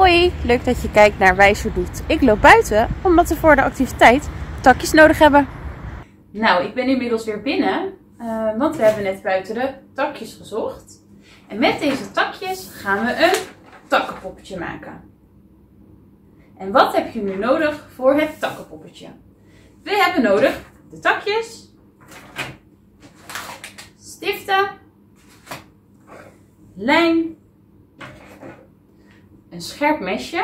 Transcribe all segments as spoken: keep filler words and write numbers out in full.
Hoi, leuk dat je kijkt naar Wijzer Doet. Ik loop buiten omdat we voor de activiteit takjes nodig hebben. Nou, ik ben inmiddels weer binnen, uh, want we hebben net buiten de takjes gezocht. En met deze takjes gaan we een takkenpoppetje maken. En wat heb je nu nodig voor het takkenpoppetje? We hebben nodig de takjes, stiften, lijm, een scherp mesje,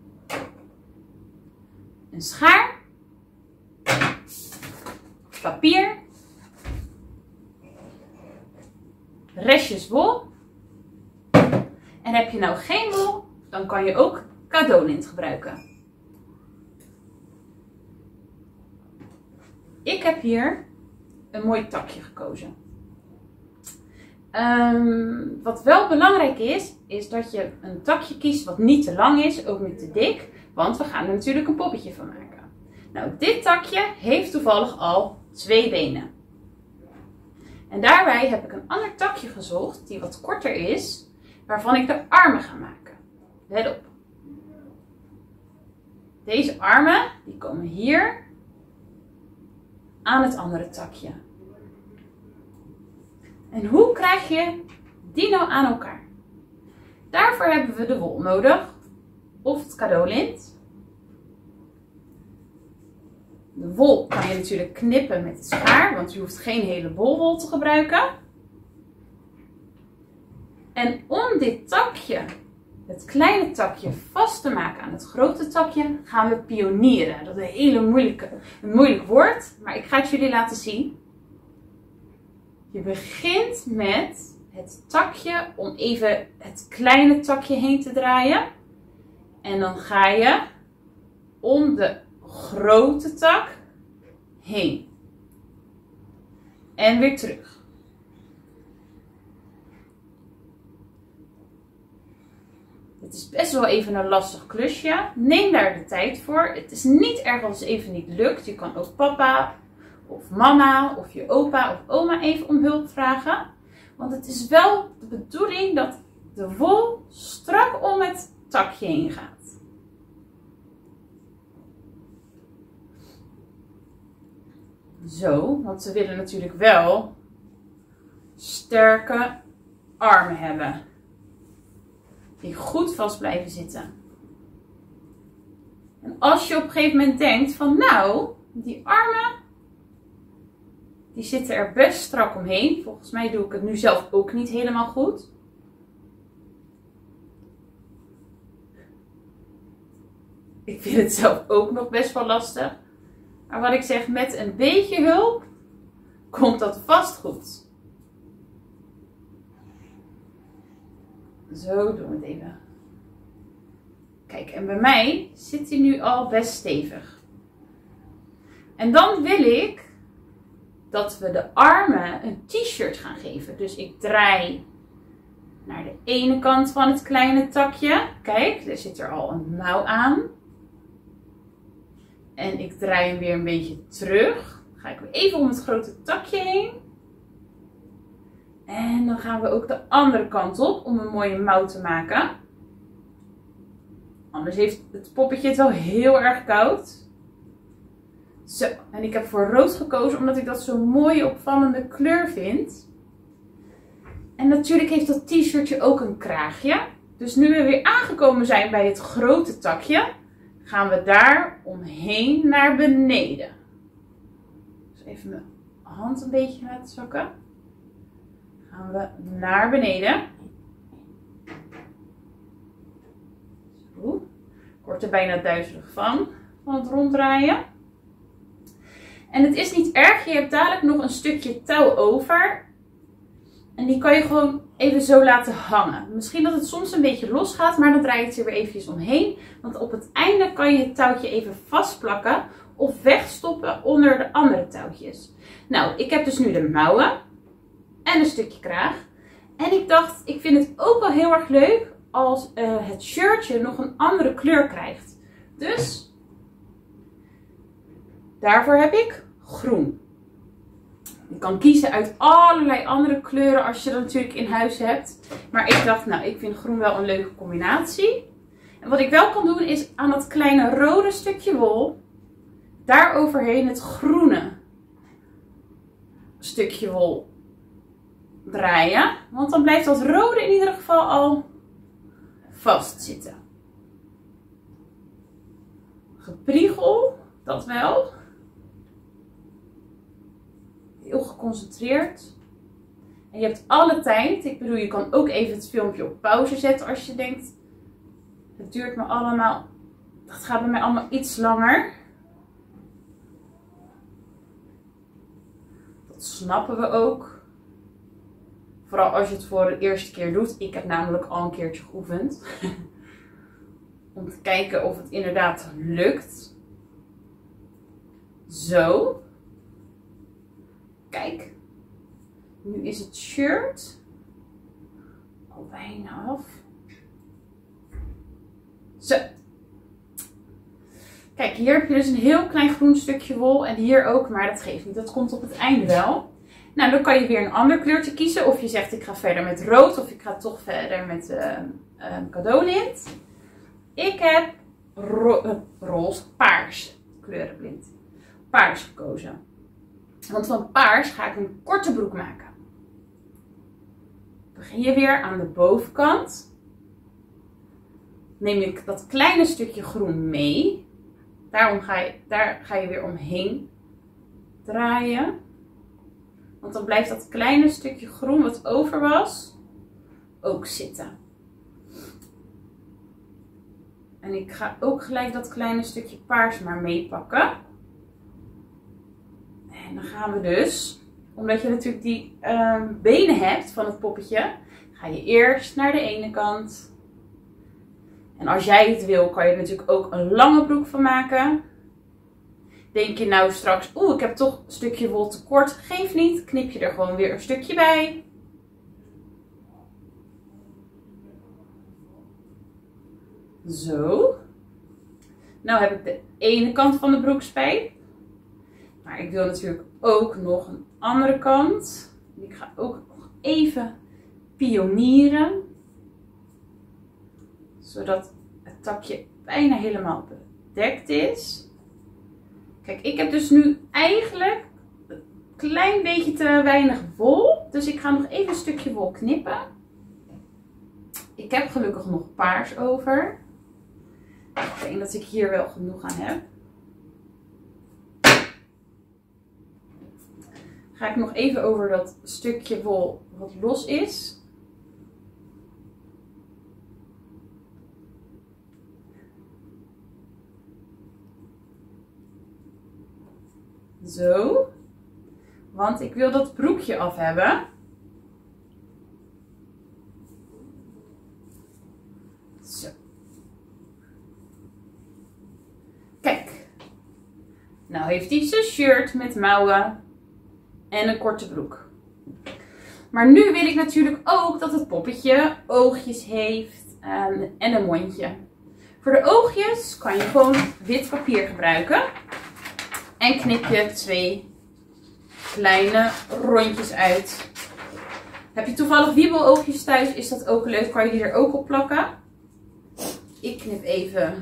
een schaar, papier, restjes wol. En heb je nou geen wol, dan kan je ook cadeaulint gebruiken. Ik heb hier een mooi takje gekozen. Um, wat wel belangrijk is, is dat je een takje kiest wat niet te lang is, ook niet te dik, want we gaan er natuurlijk een poppetje van maken. Nou, dit takje heeft toevallig al twee benen. En daarbij heb ik een ander takje gezocht, die wat korter is, waarvan ik de armen ga maken. Let op. Deze armen, die komen hier aan het andere takje. En hoe krijg je die nou aan elkaar? Daarvoor hebben we de wol nodig, of het cadeaulint. De wol kan je natuurlijk knippen met de schaar, want je hoeft geen hele bolwol te gebruiken. En om dit takje, het kleine takje, vast te maken aan het grote takje, gaan we pionieren. Dat is een hele moeilijke, een moeilijk woord, maar ik ga het jullie laten zien. Je begint met het takje om even het kleine takje heen te draaien. En dan ga je om de grote tak heen. En weer terug. Het is best wel even een lastig klusje. Neem daar de tijd voor. Het is niet erg als het even niet lukt. Je kan ook papa of mama of je opa of oma even om hulp vragen. Want het is wel de bedoeling dat de wol strak om het takje heen gaat. Zo, want we willen natuurlijk wel sterke armen hebben. Die goed vast blijven zitten. En als je op een gegeven moment denkt van nou, die armen, die zitten er best strak omheen. Volgens mij doe ik het nu zelf ook niet helemaal goed. Ik vind het zelf ook nog best wel lastig. Maar wat ik zeg, met een beetje hulp komt dat vast goed. Zo doen we het even. Kijk, en bij mij zit hij nu al best stevig. En dan wil ik dat we de armen een t-shirt gaan geven. Dus ik draai naar de ene kant van het kleine takje. Kijk, er zit er al een mouw aan. En ik draai hem weer een beetje terug. Dan ga ik weer even om het grote takje heen. En dan gaan we ook de andere kant op om een mooie mouw te maken. Anders heeft het poppetje het wel heel erg koud. Zo, en ik heb voor rood gekozen omdat ik dat zo'n mooie opvallende kleur vind. En natuurlijk heeft dat t-shirtje ook een kraagje. Dus nu we weer aangekomen zijn bij het grote takje, gaan we daar omheen naar beneden. Dus even mijn hand een beetje laten zakken. Gaan we naar beneden. Zo. Ik word er bijna duizelig van, van het ronddraaien. En het is niet erg, je hebt dadelijk nog een stukje touw over. En die kan je gewoon even zo laten hangen. Misschien dat het soms een beetje los gaat, maar dan draai je het er weer eventjes omheen. Want op het einde kan je het touwtje even vastplakken of wegstoppen onder de andere touwtjes. Nou, ik heb dus nu de mouwen en een stukje kraag. En ik dacht, ik vind het ook wel heel erg leuk als uh, het shirtje nog een andere kleur krijgt. Dus daarvoor heb ik groen. Je kan kiezen uit allerlei andere kleuren als je dat natuurlijk in huis hebt. Maar ik dacht, nou, ik vind groen wel een leuke combinatie. En wat ik wel kan doen is aan dat kleine rode stukje wol, daar overheen het groene stukje wol draaien. Want dan blijft dat rode in ieder geval al vast zitten. Gepriegel, dat wel. Heel geconcentreerd. En je hebt alle tijd. Ik bedoel, je kan ook even het filmpje op pauze zetten als je denkt, het duurt me allemaal, dat gaat bij mij allemaal iets langer. Dat snappen we ook. Vooral als je het voor de eerste keer doet. Ik heb namelijk al een keertje geoefend. Om te kijken of het inderdaad lukt. Zo. Kijk. Nu is het shirt al bijna af. Zo. Kijk, hier heb je dus een heel klein groen stukje wol. En hier ook, maar dat geeft niet. Dat komt op het einde wel. Nou, dan kan je weer een ander kleurtje kiezen. Of je zegt, ik ga verder met rood. Of ik ga toch verder met uh, uh, cadeaulint. Ik heb ro uh, roze, paars, kleurenblind. Paars gekozen. Want van paars ga ik een korte broek maken. Begin je weer aan de bovenkant. Neem ik dat kleine stukje groen mee. Daarom ga je, daar ga je weer omheen draaien. Want dan blijft dat kleine stukje groen wat over was ook zitten. En ik ga ook gelijk dat kleine stukje paars maar meepakken. En dan gaan we dus, omdat je natuurlijk die uh, benen hebt van het poppetje, ga je eerst naar de ene kant. En als jij het wil, kan je er natuurlijk ook een lange broek van maken. Denk je nou straks, oeh, ik heb toch een stukje wol tekort. Geef niet, knip je er gewoon weer een stukje bij. Zo. Nou heb ik de ene kant van de broekspijp. Maar ik wil natuurlijk ook nog een andere kant. Ik ga ook nog even pionieren. Zodat het takje bijna helemaal bedekt is. Kijk, ik heb dus nu eigenlijk een klein beetje te weinig wol. Dus ik ga nog even een stukje wol knippen. Ik heb gelukkig nog paars over. Ik denk dat ik hier wel genoeg aan heb. Ga ik nog even over dat stukje wol wat los is. Zo. Want ik wil dat broekje af hebben. Zo. Kijk. Nou heeft hij zijn shirt met mouwen. En een korte broek. Maar nu wil ik natuurlijk ook dat het poppetje oogjes heeft. Um, en een mondje. Voor de oogjes kan je gewoon wit papier gebruiken. En knip je twee kleine rondjes uit. Heb je toevallig wiebeloogjes thuis, is dat ook leuk. Kan je die er ook op plakken. Ik knip even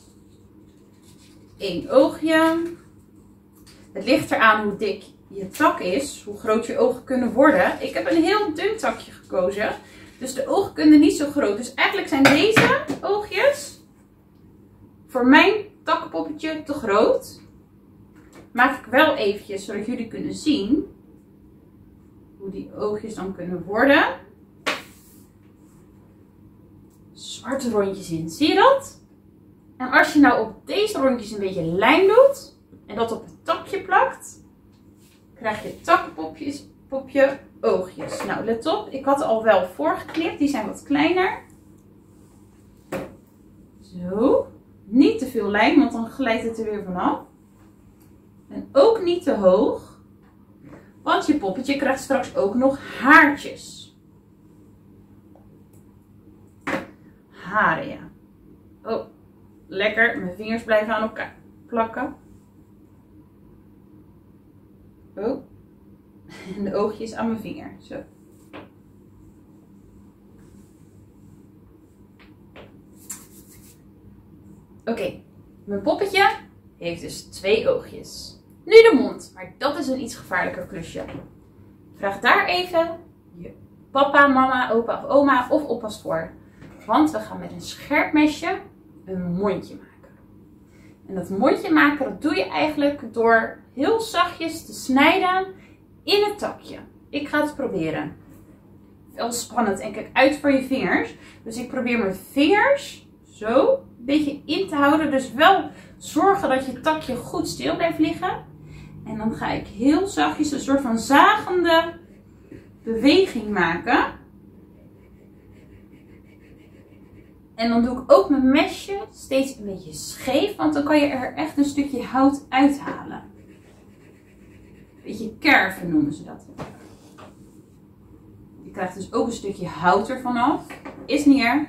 één oogje. Het ligt eraan hoe dik je tak is. Hoe groot je ogen kunnen worden. Ik heb een heel dun takje gekozen. Dus de ogen kunnen niet zo groot. Dus eigenlijk zijn deze oogjes voor mijn takkenpoppetje te groot. Maak ik wel eventjes, zodat jullie kunnen zien hoe die oogjes dan kunnen worden. Zwarte rondjes in, zie je dat? En als je nou op deze rondjes een beetje lijm doet en dat op het takje plakt, krijg je takkenpopjes, popje oogjes. Nou, let op, ik had al wel voorgeknipt, die zijn wat kleiner. Zo, niet te veel lijm, want dan glijdt het er weer vanaf. En ook niet te hoog. Want je poppetje krijgt straks ook nog haartjes. Haren, ja. Oh, lekker. Mijn vingers blijven aan elkaar plakken. Oh. En de oogjes aan mijn vinger. Zo. Oké, okay. Mijn poppetje heeft dus twee oogjes. Nu de mond, maar dat is een iets gevaarlijker klusje. Vraag daar even je papa, mama, opa of oma of oppas voor. Want we gaan met een scherp mesje een mondje maken. En dat mondje maken, dat doe je eigenlijk door heel zachtjes te snijden in het takje. Ik ga het proberen. Wel spannend en kijk uit voor je vingers. Dus ik probeer mijn vingers zo een beetje in te houden. Dus wel zorgen dat je takje goed stil blijft liggen. En dan ga ik heel zachtjes een soort van zagende beweging maken. En dan doe ik ook mijn mesje steeds een beetje scheef. Want dan kan je er echt een stukje hout uithalen. Een beetje kerven noemen ze dat. Je krijgt dus ook een stukje hout ervan af. Is niet erg.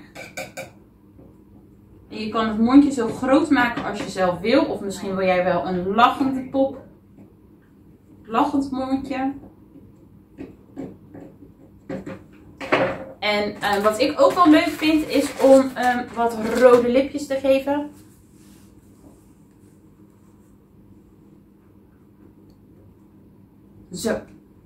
En je kan het mondje zo groot maken als je zelf wil. Of misschien wil jij wel een lachende pop. Lachend mondje. En uh, wat ik ook wel leuk vind is om um, wat rode lipjes te geven. Zo.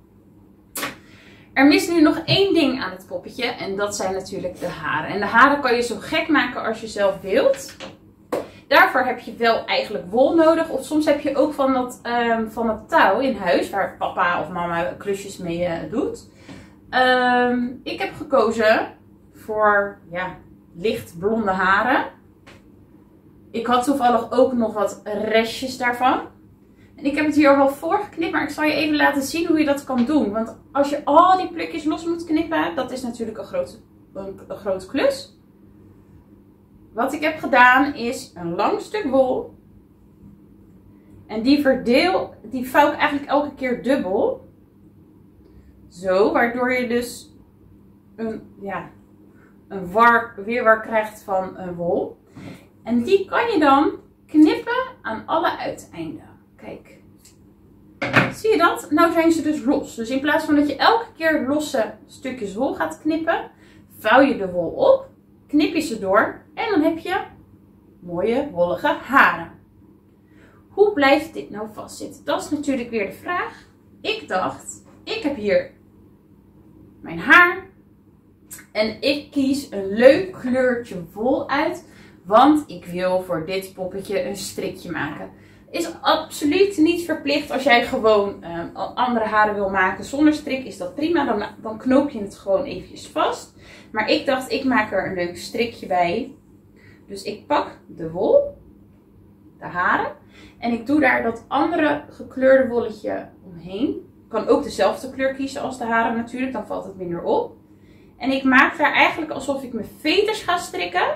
Er mist nu nog één ding aan het poppetje en dat zijn natuurlijk de haren. En de haren kan je zo gek maken als je zelf wilt. Daarvoor heb je wel eigenlijk wol nodig. Of soms heb je ook van dat, um, van dat touw in huis waar papa of mama klusjes mee uh, doet. Um, ik heb gekozen voor ja, licht blonde haren. Ik had toevallig ook nog wat restjes daarvan. En ik heb het hier al wel voor geknipt, maar ik zal je even laten zien hoe je dat kan doen. Want als je al die plukjes los moet knippen, dat is natuurlijk een grote, een, een grote klus. Wat ik heb gedaan is een lang stuk wol. En die verdeel, die vouw ik eigenlijk elke keer dubbel. Zo, waardoor je dus een, ja, een war, weerwar krijgt van een wol. En die kan je dan knippen aan alle uiteinden. Kijk. Zie je dat? Nou zijn ze dus los. Dus in plaats van dat je elke keer losse stukjes wol gaat knippen, vouw je de wol op, knip je ze door en dan heb je mooie wollige haren. Hoe blijft dit nou vastzitten? Dat is natuurlijk weer de vraag. Ik dacht, ik heb hier mijn haar en ik kies een leuk kleurtje wol uit, want ik wil voor dit poppetje een strikje maken. Is absoluut niet verplicht als jij gewoon uh, andere haren wil maken zonder strik, is dat prima. Dan, dan knoop je het gewoon eventjes vast. Maar ik dacht, ik maak er een leuk strikje bij. Dus ik pak de wol, de haren, en ik doe daar dat andere gekleurde wolletje omheen. Ik kan ook dezelfde kleur kiezen als de haren natuurlijk, dan valt het minder op. En ik maak daar eigenlijk alsof ik mijn veters ga strikken,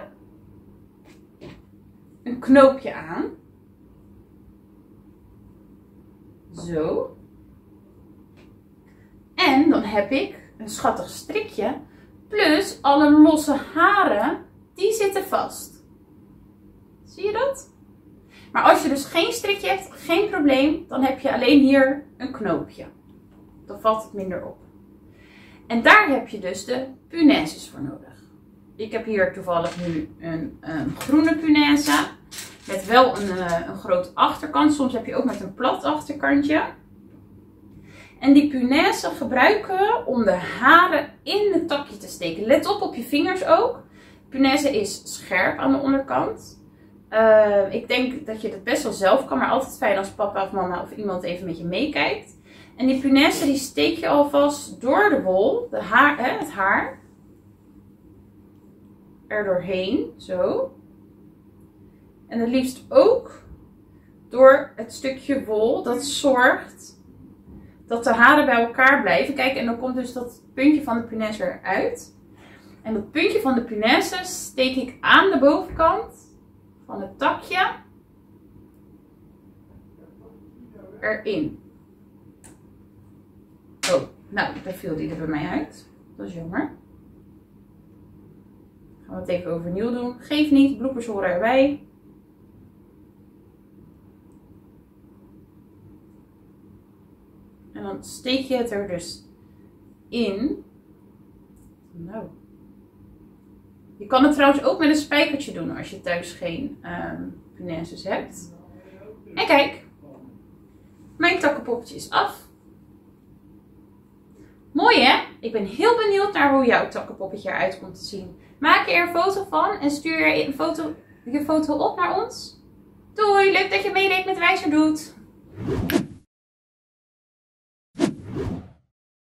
een knoopje aan. Zo. En dan heb ik een schattig strikje. Plus alle losse haren, die zitten vast. Zie je dat? Maar als je dus geen strikje hebt, geen probleem. Dan heb je alleen hier een knoopje. Dan valt het minder op. En daar heb je dus de punaises voor nodig. Ik heb hier toevallig nu een, een groene punaise. Met wel een, een groot achterkant. Soms heb je ook met een plat achterkantje. En die punaise gebruiken we om de haren in het takje te steken. Let op op je vingers ook. Punaise is scherp aan de onderkant. Uh, ik denk dat je het best wel zelf kan. Maar altijd fijn als papa of mama of iemand even met je meekijkt. En die punaise die steek je alvast door de wol. De haar, hè, het haar. Er doorheen. Zo. En het liefst ook door het stukje wol dat zorgt dat de haren bij elkaar blijven. Kijk, en dan komt dus dat puntje van de punaise eruit. En dat puntje van de punaise steek ik aan de bovenkant van het takje erin. Oh, nou, daar viel die er bij mij uit. Dat is jammer. Gaan we het even overnieuw doen. Geef niet, bloepers horen erbij. En dan steek je het er dus in. Nou. Je kan het trouwens ook met een spijkertje doen als je thuis geen um, punaises hebt. En kijk, mijn takkenpoppetje is af. Mooi hè? Ik ben heel benieuwd naar hoe jouw takkenpoppetje eruit komt te zien. Maak er een foto van en stuur je foto, je foto op naar ons. Doei, leuk dat je meedeed met Wijzer Doet.